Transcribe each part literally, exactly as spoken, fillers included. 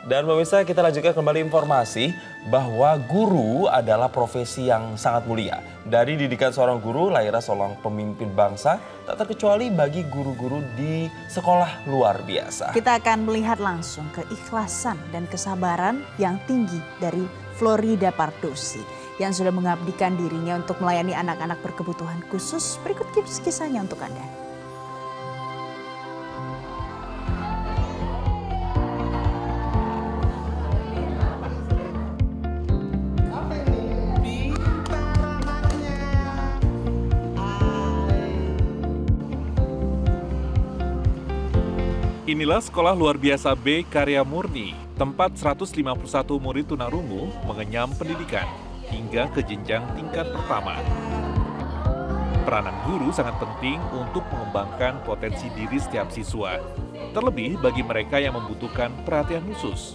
Dan pemirsa, kita lanjutkan kembali informasi bahwa guru adalah profesi yang sangat mulia. Dari didikan seorang guru lahirlah seorang pemimpin bangsa, tak terkecuali bagi guru-guru di sekolah luar biasa. Kita akan melihat langsung keikhlasan dan kesabaran yang tinggi dari Florida Pardosi yang sudah mengabdikan dirinya untuk melayani anak-anak berkebutuhan khusus. Berikut kisahnya untuk Anda. Inilah Sekolah Luar Biasa B Karya Murni, tempat seratus lima puluh satu murid tunarungu mengenyam pendidikan hingga ke jenjang tingkat pertama. Peranan guru sangat penting untuk mengembangkan potensi diri setiap siswa, terlebih bagi mereka yang membutuhkan perhatian khusus.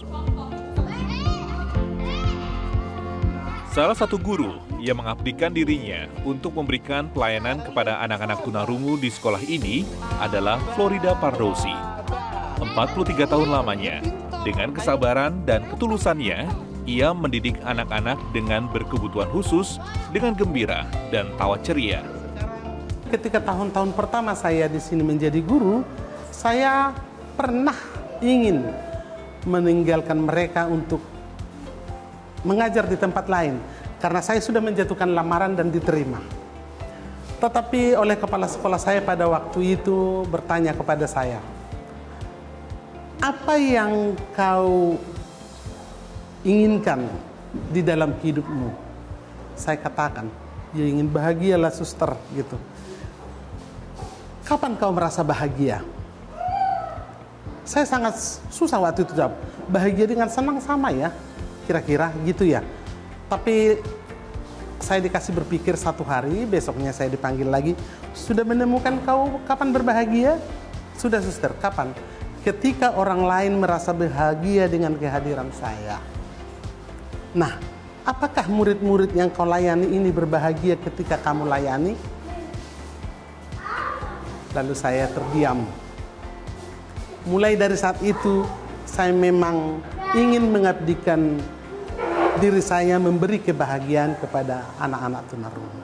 Salah satu guru yang mengabdikan dirinya untuk memberikan pelayanan kepada anak-anak tunarungu di sekolah ini adalah Florida Pardosi. empat puluh tiga tahun lamanya, dengan kesabaran dan ketulusannya, ia mendidik anak-anak dengan berkebutuhan khusus dengan gembira dan tawa ceria. Ketika tahun-tahun pertama saya di sini menjadi guru, saya pernah ingin meninggalkan mereka untuk mengajar di tempat lain, karena saya sudah menjatuhkan lamaran dan diterima. Tetapi oleh kepala sekolah saya pada waktu itu bertanya kepada saya, apa yang kau inginkan di dalam hidupmu? Saya katakan, ya ingin bahagialah suster gitu. Kapan kau merasa bahagia? Saya sangat susah waktu itu jawab. Bahagia dengan senang sama ya, kira-kira gitu ya. Tapi saya dikasih berpikir satu hari, besoknya saya dipanggil lagi. Sudah menemukan kau kapan berbahagia? Sudah suster, kapan? Ketika orang lain merasa bahagia dengan kehadiran saya. Nah, apakah murid-murid yang kau layani ini berbahagia ketika kamu layani? Lalu saya terdiam. Mulai dari saat itu, saya memang ingin mengabdikan diri saya memberi kebahagiaan kepada anak-anak tunarungu.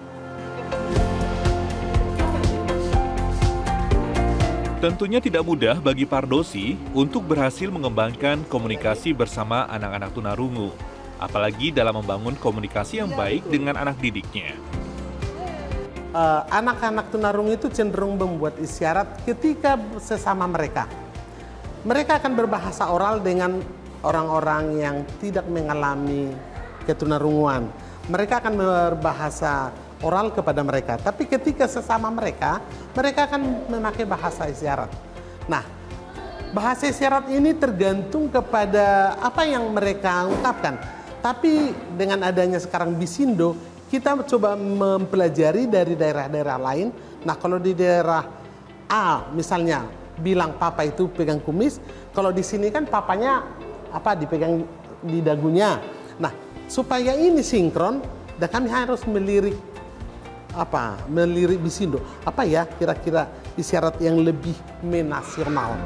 Tentunya tidak mudah bagi Pardosi untuk berhasil mengembangkan komunikasi bersama anak-anak tunarungu, apalagi dalam membangun komunikasi yang baik dengan anak didiknya. Uh, anak-anak tunarungu itu cenderung membuat isyarat ketika sesama mereka. Mereka akan berbahasa oral dengan orang-orang yang tidak mengalami ketunarunguan. Mereka akan berbahasa oral kepada mereka, tapi ketika sesama mereka, mereka akan memakai bahasa isyarat. Nah, bahasa isyarat ini tergantung kepada apa yang mereka ungkapkan. Tapi dengan adanya sekarang Bisindo, kita coba mempelajari dari daerah-daerah lain. Nah, kalau di daerah A misalnya bilang papa itu pegang kumis, kalau di sini kan papanya apa dipegang di dagunya. Nah, supaya ini sinkron, dan kami harus melirik apa melirik Bisindo. Apa ya kira-kira isyarat yang lebih menasional?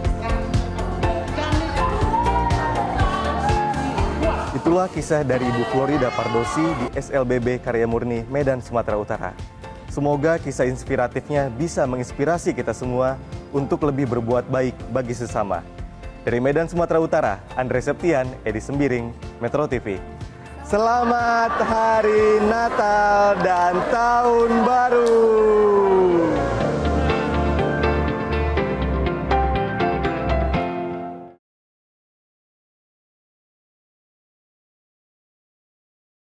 Itulah kisah dari Ibu Florida Pardosi di S L B B Karya Murni, Medan, Sumatera Utara. Semoga kisah inspiratifnya bisa menginspirasi kita semua untuk lebih berbuat baik bagi sesama. Dari Medan, Sumatera Utara, Andre Septian, Edi Sembiring, Metro T V. Selamat Hari Natal dan Tahun Baru!